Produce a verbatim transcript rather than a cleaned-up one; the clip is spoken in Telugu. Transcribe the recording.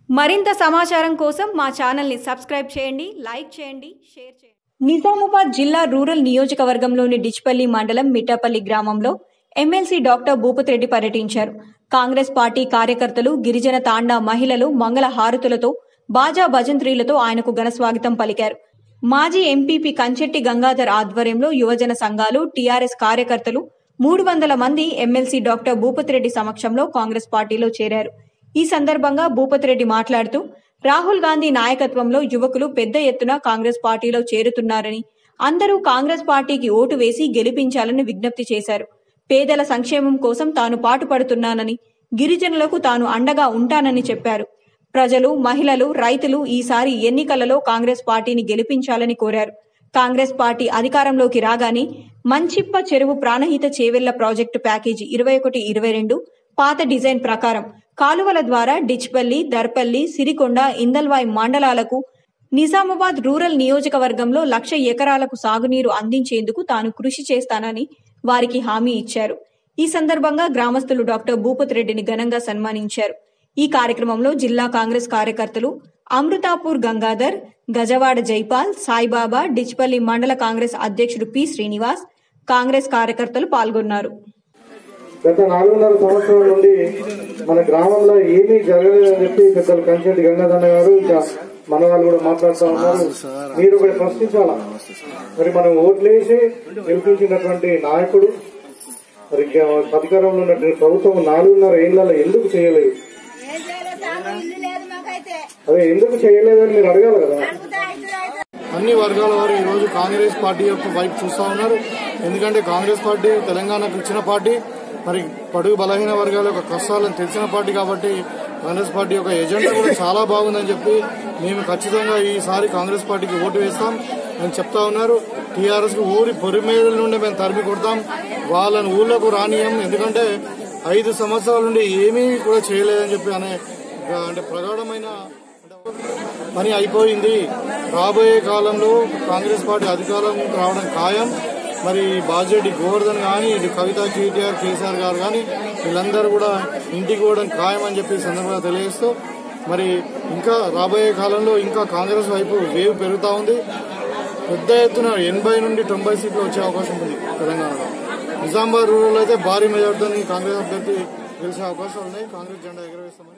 మరింత సమాచారం కోసం మా ఛానల్ ని సబ్స్క్రైబ్ చేయండి, లైక్ చేయండి, షేర్ చేయండి. నిజామాబాద్ జిల్లా రూరల్ నియోజకవర్గంలోని డిచ్పల్లి మండలం మిట్టపల్లి గ్రామంలో ఎమ్మెల్సీ డాక్టర్ భూపతి రెడ్డి పర్యటించారు. కాంగ్రెస్ పార్టీ కార్యకర్తలు, గిరిజన తాండా మహిళలు మంగళ హారతులతో, బాజా భజంత్రీలతో ఆయనకు ఘనస్వాగతం పలికారు. మాజీ ఎంపీపీ కంచెట్టి గంగాధర్ ఆధ్వర్యంలో యువజన సంఘాలు, టీఆర్ఎస్ కార్యకర్తలు మూడు వందల మంది ఎమ్మెల్సీ డాక్టర్ భూపతి రెడ్డి సమక్షంలో కాంగ్రెస్ పార్టీలో చేరారు. ఈ సందర్భంగా భూపతి రెడ్డి మాట్లాడుతూ, రాహుల్ గాంధీ నాయకత్వంలో యువకులు పెద్ద ఎత్తున కాంగ్రెస్ పార్టీలో చేరుతున్నారని, అందరూ కాంగ్రెస్ పార్టీకి ఓటు వేసి గెలిపించాలని విజ్ఞప్తి చేశారు. పేదల సంక్షేమం కోసం తాను పాటుపడుతున్నానని, గిరిజనులకు తాను అండగా ఉంటానని చెప్పారు. ప్రజలు, మహిళలు, రైతులు ఈసారి ఎన్నికలలో కాంగ్రెస్ పార్టీని గెలిపించాలని కోరారు. కాంగ్రెస్ పార్టీ అధికారంలోకి రాగానే మంచిప్ప చెరువు ప్రాణహిత చేవెళ్ల ప్రాజెక్టు ప్యాకేజీ ఇరవై ఒకటి ఇరవై రెండు పాత డిజైన్ ప్రకారం కాలువల ద్వారా డిచ్పల్లి, దర్పల్లి, సిరికొండ, ఇందల్వాయ్ మండలాలకు నిజామాబాద్ రూరల్ నియోజకవర్గంలో లక్ష ఎకరాలకు సాగునీరు అందించేందుకు తాను కృషి చేస్తానని వారికి హామీ ఇచ్చారు. ఈ సందర్భంగా గ్రామస్తులు డాక్టర్ భూపతి రెడ్డిని ఘనంగా సన్మానించారు. ఈ కార్యక్రమంలో జిల్లా కాంగ్రెస్ కార్యకర్తలు అమృతాపూర్ గంగాధర్, గజవాడ జైపాల్, సాయిబాబా, డిచ్పల్లి మండల కాంగ్రెస్ అధ్యక్షుడు పి శ్రీనివాస్, కాంగ్రెస్ కార్యకర్తలు పాల్గొన్నారు. గత నాలుగున్నర సంవత్సరాల నుండి మన గ్రామంలో ఏమీ జరగలేదని చెప్పి పెద్దలు కంచెట్టి గంగాధర్ గారు, ఇంకా మన వాళ్ళు కూడా మాట్లాడుతూ ఉన్నారు. మీరు ఒకటి ప్రశ్నించాలా, మరి మనం ఓట్లేసి గెలిపించినటువంటి నాయకుడు, మరి అధికారంలో ఉన్నటువంటి ప్రభుత్వం నాలుగున్నర ఏళ్లలో ఎందుకు చేయలేదు, అదే ఎందుకు చేయలేదని మీరు అడగాలి కదా. అన్ని వర్గాల వారు ఈ రోజు కాంగ్రెస్ పార్టీ యొక్క వైపు చూస్తా ఉన్నారు. ఎందుకంటే కాంగ్రెస్ పార్టీ తెలంగాణకు ఇచ్చిన పార్టీ, మరి పడుగు బలహీన వర్గాల యొక్క కష్టాలను తెలిసిన పార్టీ కాబట్టి కాంగ్రెస్ పార్టీ యొక్క ఎజెండా కూడా చాలా బాగుందని చెప్పి మేము ఖచ్చితంగా ఈసారి కాంగ్రెస్ పార్టీకి ఓటు వేస్తాం అని చెప్తా ఉన్నారు. టీఆర్ఎస్ కు ఊరి పొరిమేదల నుండి మేము తరిమి కొడతాం, వాళ్ళని ఊళ్ళకు రానియం. ఎందుకంటే ఐదు సంవత్సరాల నుండి ఏమీ కూడా చేయలేదని చెప్పి అనే అంటే ప్రగాఢమైన పని అయిపోయింది. రాబోయే కాలంలో కాంగ్రెస్ పార్టీ అధికారం రావడం ఖాయం. మరి బాజిరెడ్డి గోవర్ధన్ కానీ, ఇది కవిత, కేటీఆర్, కేసీఆర్ గారు కానీ వీళ్ళందరూ కూడా ఇంటికి పోవడం ఖాయం అని చెప్పి సందర్భంగా తెలియజేస్తూ, మరి ఇంకా రాబోయే కాలంలో ఇంకా కాంగ్రెస్ వైపు వేవ్ పెరుగుతూ ఉంది. పెద్ద ఎత్తున ఎనభై నుండి తొంభై సీట్లు వచ్చే అవకాశం ఉంది తెలంగాణలో. నిజామాబాద్ రూరల్ అయితే భారీ మెజార్టీతో కాంగ్రెస్ అభ్యర్థి గెలిచే అవకాశాలు ఉన్నాయి. కాంగ్రెస్ జెండా ఎగరవేస్తామని